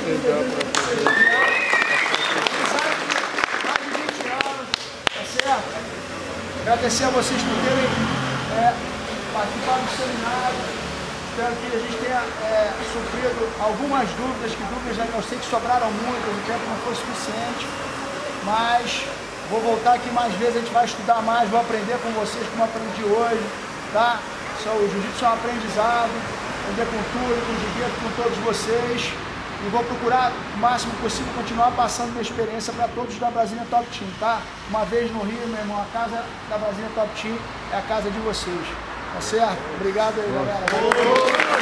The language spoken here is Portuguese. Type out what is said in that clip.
Tá certo? Agradecer a vocês por terem participado do seminário. Espero que a gente tenha sofrido algumas dúvidas, eu sei que sobraram muitas, o tempo não foi suficiente, mas vou voltar aqui mais vezes, a gente vai estudar mais, vou aprender com vocês como aprendi hoje, tá? O jiu-jitsu é um aprendizado, aprender com tudo, com o jiu-jitsu, com todos vocês, e vou procurar o máximo possível continuar passando minha experiência para todos da Brasília Top Team, tá? Uma vez no Rio, meu irmão, a casa da Brasília Top Team é a casa de vocês, tá certo? Obrigado aí, galera.